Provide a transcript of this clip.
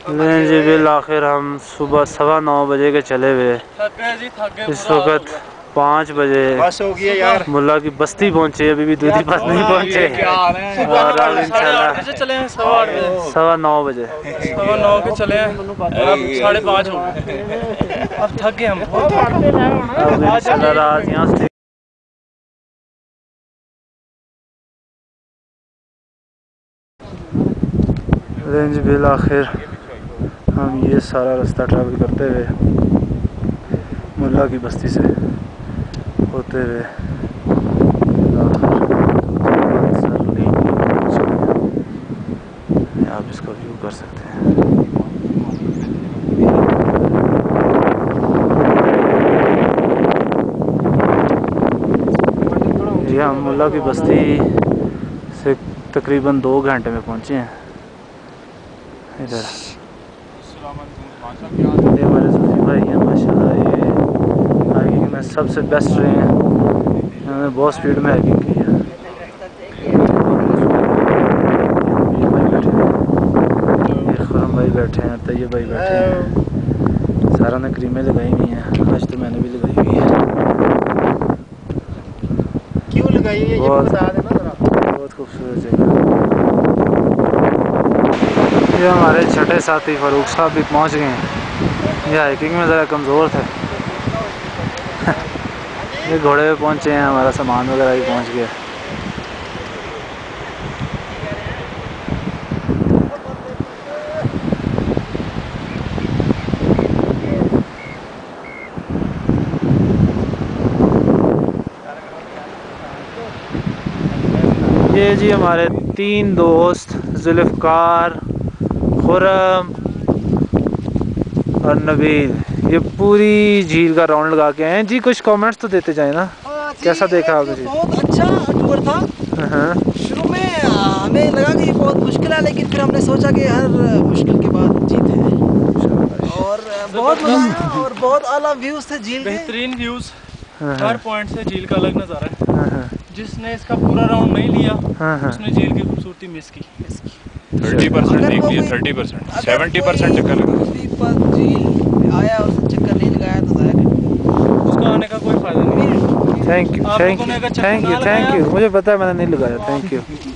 जी bill आखिर हम सुबह 9:15 बजे के चले हुए। इस वक्त 5 बजे बस हो गई है यार। मुल्ला की बस्ती पहुंचे, अभी भी दूधी पास नहीं पहुंचे। और अब इंशाल्लाह 9:15 बजे 9:15 के चले हैं, अब 5:30 हो गए। अब थक गए हम। अब इंशाल्लाह रात यहाँ से रेंज बिल आखिर हम ये सारा रास्ता ट्रैवल करते हुए मुल्ला की बस्ती से होते हुए आप इसका व्यू कर सकते हैं। ये हम मुल्ला की बस्ती से तकरीबन 2 घंटे में पहुंचे हैं। इधर ये हमारे सूफी भाई हैं माशाल्लाह, ये हाइकिंग में सबसे बेस्ट रहे हैं। इन्होंने बहुत स्पीड में हाइकिंग की है। ये भाई बैठे हैं, ये खुरम भाई बैठे हैं, तैयब भाई बैठे हैं। सारा ने क्रीमें लगाई हुई हैं, आज तो मैंने भी लगाई हुई है। क्यों लगाई है ये बता देना जरा। बहुत खूबसूरत जगह। ये हमारे छठे साथी फ़ारूक साहब भी पहुंच गए हैं। ये हाइकिंग में ज़रा कमज़ोर थे। ये घोड़े पे पहुंचे हैं, हमारा सामान वगैरह भी पहुंच गया। ये जी हमारे 3 दोस्त जुल्फ़कार, खुरम और नबील, ये पूरी झील का राउंड लगा के आए हैं। जी कुछ कमेंट्स तो देते जाए ना, कैसा देखा आपने? बहुत अच्छा टूर था। शुरू में हमें लगा कि बहुत मुश्किल है, लेकिन फिर हमने सोचा कि हर मुश्किल के बाद जीत है। और बहुत मजा आया और बहुत आला व्यूज थे झील के, बेहतरीन व्यूज। हर पॉइंट से झील का अलग नज़ारा है। जिसने इसका पूरा राउंड नहीं लिया उसने झील की खूबसूरती मिस की। 30% देख लिया, 30%, 70% चक्कर लगा। झील आया और चक्कर नहीं लगाया तो जाएगा, उसका आने का कोई फायदा नहीं है। थैंक यू, मुझे पता है मैंने नहीं लगाया। Thank you.